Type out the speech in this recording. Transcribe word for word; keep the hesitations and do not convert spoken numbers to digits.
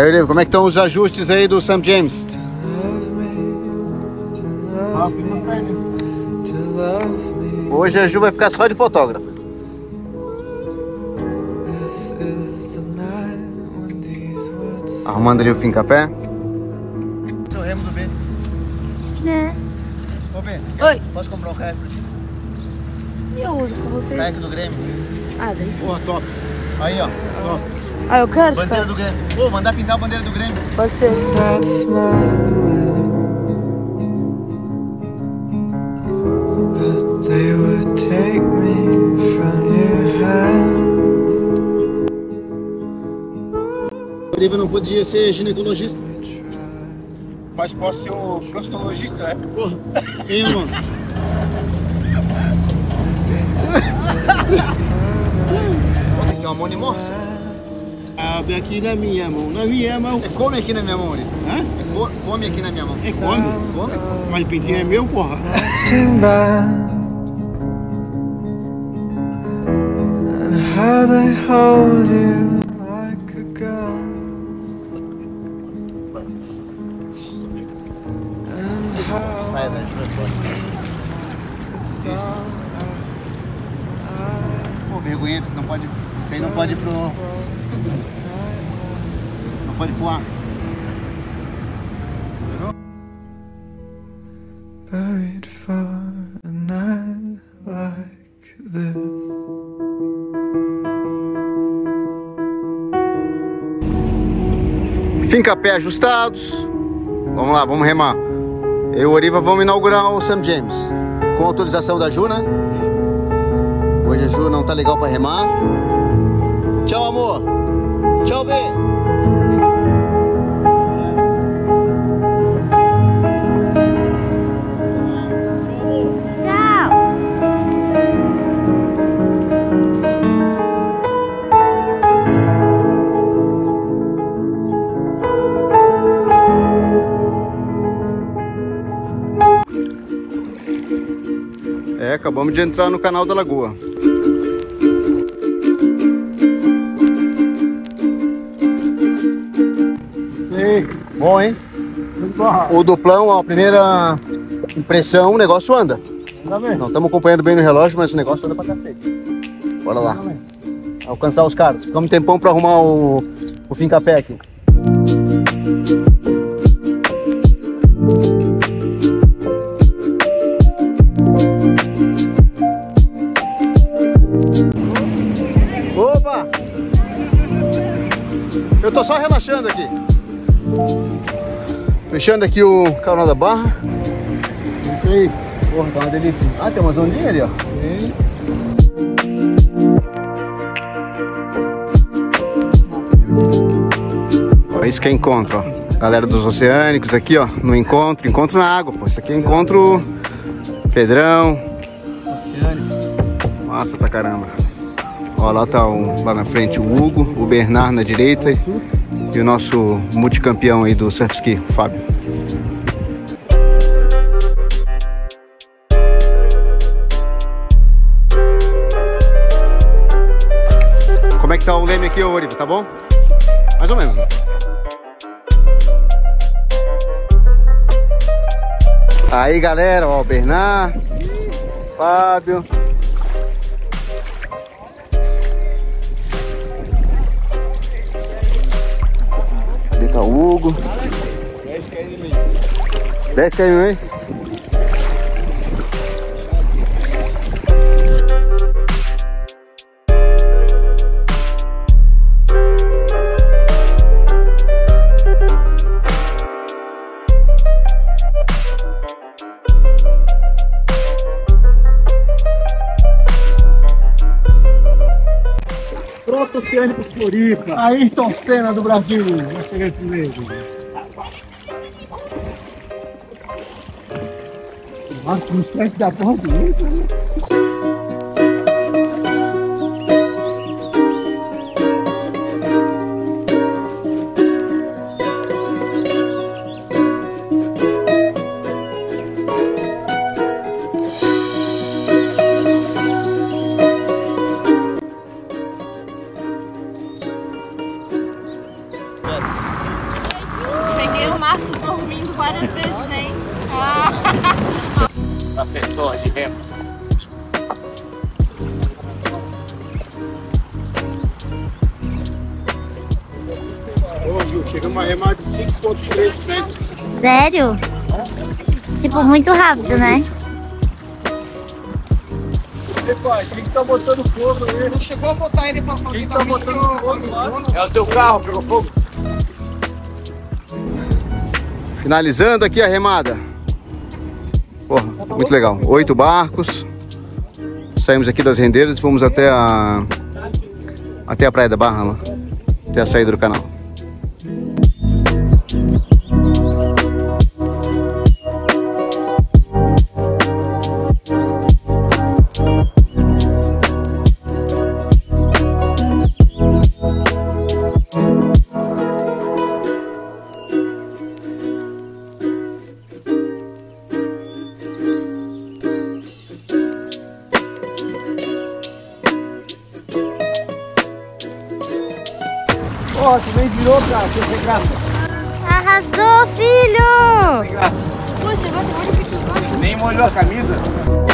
Aí, Oliva, como é que estão os ajustes aí do Saint James? Ah, filma pra ele. Hoje a Ju vai ficar só de fotógrafo. Arrumando ali o Fincapé. Seu remo do B. É. Ô B, Oi. posso comprar um kayak pra ti? Eu uso com vocês. Kayak do Grêmio. Ah, daí sim. Porra, top. Aí, ó, top. Ah, eu quero, Bandeira do Grêmio. Pô, mandar pintar a bandeira do Grêmio. Pode ser. They would take me from your hand. Oliva não podia ser ginecologista. Mas posso ser o proctologista, né? Porra, hein, mano? Pô, tem que ter uma mão de morsa. Abre aqui na minha mão, na minha mão. É come aqui na minha mão, Oliva. Hã? É co come aqui na minha mão. É come. Come? Mas o pintinho é meu, porra. And how they hold you like a gun. And how Sai da Ju. Pô, vergonha, não pode. Isso aí não pode ir pro. Não pode ir pro ar. buried for a night like this. Fincapé ajustados. Vamos lá, vamos remar. Eu e o Oliva vamos inaugurar o Saint James. Com autorização da Ju, né? Hoje a Ju não tá legal pra remar. Tchau, amor. Tchau, B. É, acabamos de entrar no canal da Lagoa. Sim, bom, hein? O duplão, ó, a primeira impressão, o negócio anda. Não estamos acompanhando bem no relógio, mas o negócio anda pra cacete. Bora lá. Alcançar os caras. Ficamos um tempão pra arrumar o, o Fincapé aqui. Opa! Eu tô só relaxando aqui. Fechando aqui o canal da barra. Isso aí. Porra, tá uma delícia. Ah, tem umas ondinhas ali, ó. Tem. Ó, isso que é encontro, ó. Galera dos oceânicos aqui, ó. No encontro. Encontro na água, pô. Isso aqui é encontro Pedrão. Oceânicos. Massa pra caramba. Ó, lá tá o, lá na frente o Hugo, o Bernard na direita e, e o nosso multicampeão aí do surf ski, o Fábio. Como é que tá o leme aqui, ô Oliva? Tá bom? Mais ou menos, né? Aí, galera, ó, o Bernard, o Fábio. Ali tá o Hugo. dez quilômetros. dez quilômetros, hein? Proto Oceânicos Floripa. Ayrton Senna do Brasil. Vai chegar primeiro. Nossa, no frente da porra do mundo, né? várias vezes, hein? Ah. Assessor de remo. Ô, Gil, chegamos a remar de cinco ponto três metros. Sério? Tipo, muito rápido, né? Pai, quem que tá botando fogo aí? Não chegou a botar ele pra fazer. Quem tá botando fogo lá? É o teu carro, pegou fogo? Finalizando aqui a remada. Porra, muito legal. Oito barcos. Saímos aqui das rendeiras e fomos até a até a Praia da Barra, lá, até a saída do canal. Ó, tu nem virou pra ser sem graça. Arrasou, filho! Sem graça. Puxa, gosta muito de Nem molhou a camisa.